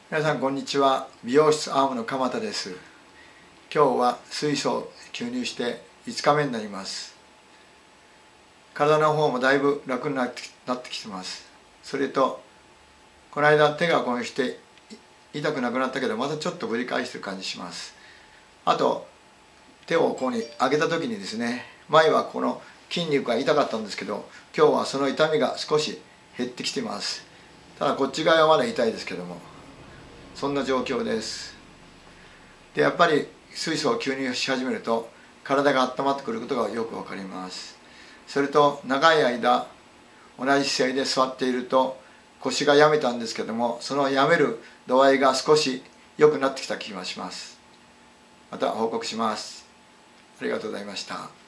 皆さんこんにちは。美容室アームの鎌田です。今日は水素を吸入して5日目になります。体の方もだいぶ楽になってきてます。それとこの間手がこうして痛くなくなったけど、またちょっとぶり返してる感じします。あと手をこうに上げた時にですね、前はこの筋肉が痛かったんですけど、今日はその痛みが少し減ってきてます。ただこっち側はまだ痛いですけども、そんな状況です。でやっぱり水素を吸入し始めると体が温まってくることがよくわかります。それと長い間同じ姿勢で座っていると腰がやめたんですけども、そのやめる度合いが少し良くなってきた気がします。また報告します。ありがとうございました。